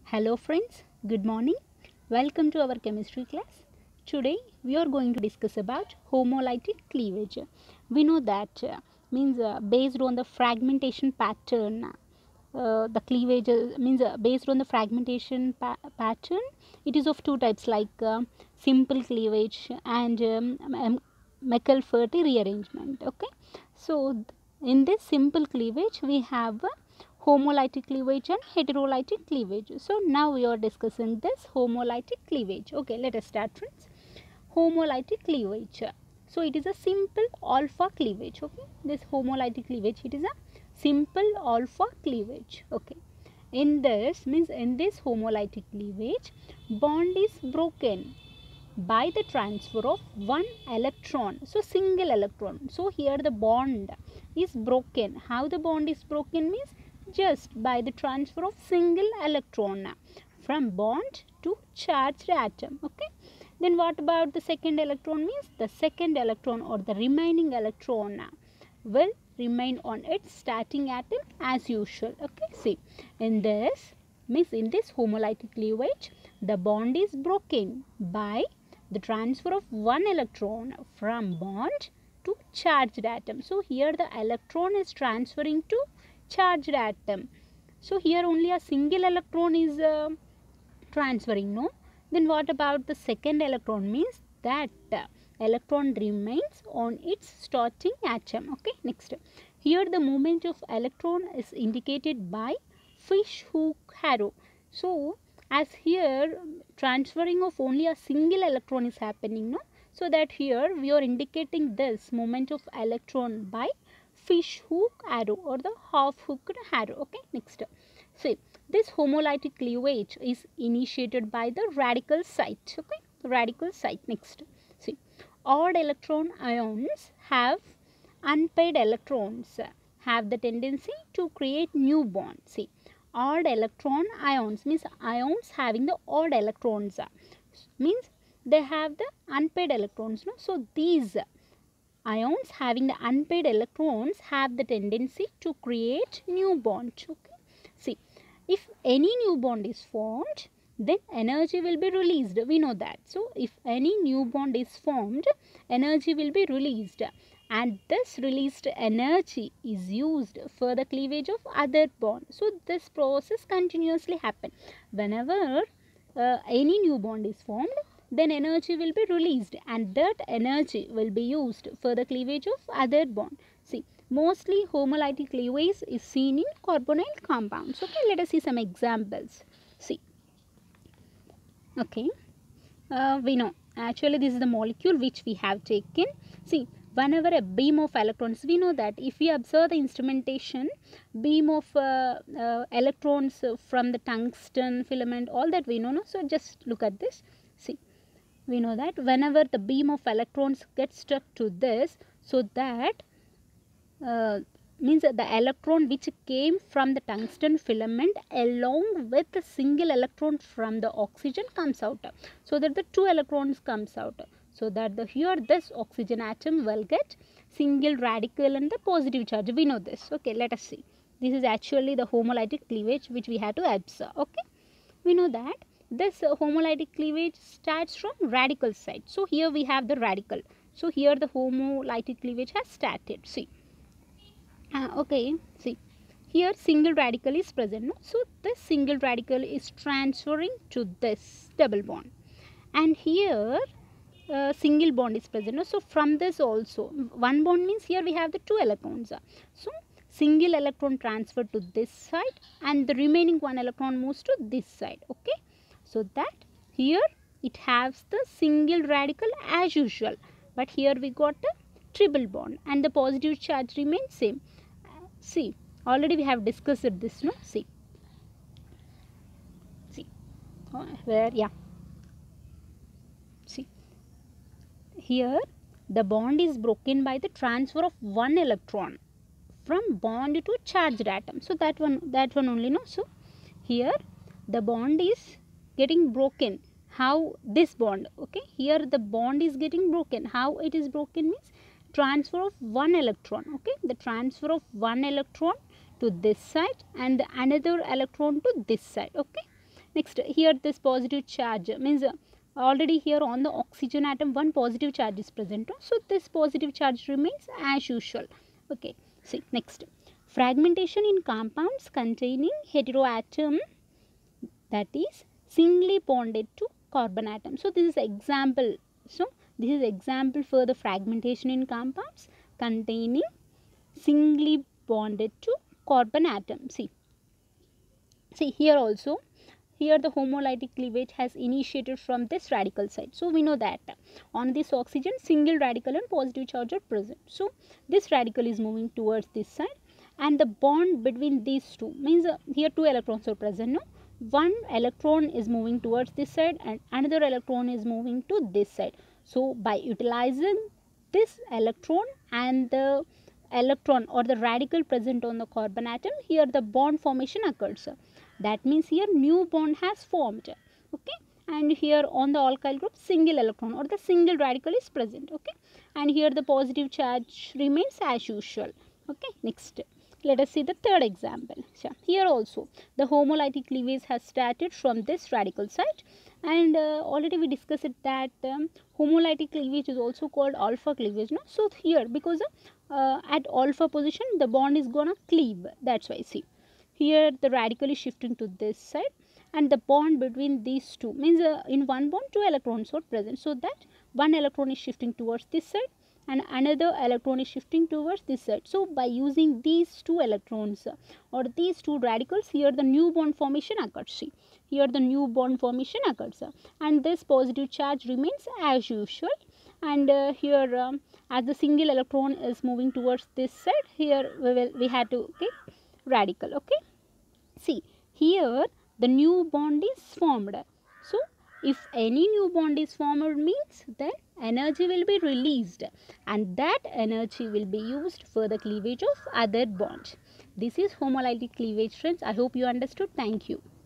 Hello friends, good morning. Welcome to our chemistry class. Today we are going to discuss about homolytic cleavage. We know that means based on the fragmentation pattern, the cleavage means based on the fragmentation pattern, it is of two types like simple cleavage and McAlferty rearrangement. Okay, so in this simple cleavage we have homolytic cleavage and heterolytic cleavage. So now we are discussing this homolytic cleavage. Okay, let us start friends. Homolytic cleavage. So it is a simple alpha cleavage. Okay, this homolytic cleavage, it is a simple alpha cleavage. Okay, in this homolytic cleavage, bond is broken by the transfer of one electron. So single electron. So here the bond is broken. How the bond is broken means just by the transfer of single electron from bond to charged atom. Okay, then what about the second electron means the second electron or the remaining electron will remain on its starting atom as usual. Okay, see, in this homolytic cleavage, the bond is broken by the transfer of one electron from bond to charged atom. So here the electron is transferring to charged atom. So here only a single electron is transferring, no? Then what about the second electron means that electron remains on its starting atom. Okay, next. Here the movement of electron is indicated by fish hook arrow. So as here transferring of only a single electron is happening, no? So that here we are indicating this movement of electron by fish hook arrow or the half hooked arrow. Okay, next. See, this homolytic cleavage is initiated by the radical site. Okay, radical site. Next, see, odd electron ions have unpaired electrons have the tendency to create new bonds. See, odd electron ions means ions having the odd electrons means they have the unpaired electrons. No? So these ions having the unpaired electrons have the tendency to create new bonds. Okay, see, if any new bond is formed, then energy will be released. We know that. So if any new bond is formed, energy will be released, and this released energy is used for the cleavage of other bond. So this process continuously happen. Whenever any new bond is formed, then energy will be released, and that energy will be used for the cleavage of other bond. See, mostly homolytic cleavage is seen in carbonyl compounds. Okay, let us see some examples. See, okay, we know actually this is the molecule which we have taken. See, whenever a beam of electrons, we know that if we observe the instrumentation, beam of electrons from the tungsten filament, all that we know, no? So just look at this. See, we know that whenever the beam of electrons gets stuck to this, so that means the electron which came from the tungsten filament along with the single electron from the oxygen comes out, so that the two electrons comes out, so that the here this oxygen atom will get single radical and the positive charge. We know this. Okay, let us see. This is actually the homolytic cleavage which we have to observe. Okay, we know that this homolytic cleavage starts from radical side. So here we have the radical. So here the homolytic cleavage has started. See, okay, see, here single radical is present, no? So this single radical is transferring to this double bond, and here single bond is present, no? So from this also one bond means here we have the two electrons, so single electron transfer to this side and the remaining one electron moves to this side. Okay, so that here it has the single radical as usual, but here we got a triple bond and the positive charge remains same. See, already we have discussed this, no? See, where, yeah, see, here the bond is broken by the transfer of one electron from bond to charged atom. So that one only, no? So here the bond is getting broken. How this bond? Okay, here the bond is getting broken. How it is broken means transfer of one electron. Okay, the transfer of one electron to this side and another electron to this side. Okay, Next, here this positive charge means already here on the oxygen atom one positive charge is present, so this positive charge remains as usual. Okay, see next, fragmentation in compounds containing heteroatom, that is singly bonded to carbon atom. So this is example. So this is example for the fragmentation in compounds containing singly bonded to carbon atom. See here also, here the homolytic cleavage has initiated from this radical side. So we know that on this oxygen single radical and positive charge are present. So this radical is moving towards this side, and the bond between these two means here two electrons are present. No, one electron is moving towards this side and another electron is moving to this side. So by utilizing this electron and the electron or the radical present on the carbon atom, here the bond formation occurs. That means here new bond has formed. Okay, and here on the alkyl group single electron or the single radical is present. Okay, and here the positive charge remains as usual. Okay, next let us see the third example. So here also the homolytic cleavage has started from this radical side, and already we discussed it that homolytic cleavage is also called alpha cleavage. No? So here because at alpha position the bond is gonna cleave, that's why see here the radical is shifting to this side, and the bond between these two means in one bond two electrons are present, so that one electron is shifting towards this side and another electron is shifting towards this side. So by using these two electrons or these two radicals, here the new bond formation occurs. See here the new bond formation occurs, and this positive charge remains as usual, and here as the single electron is moving towards this side, here we had to radical. Okay, see here the new bond is formed. So if any new bond is formed means then energy will be released, and that energy will be used for the cleavage of other bonds. This is homolytic cleavage, friends. I hope you understood. Thank you.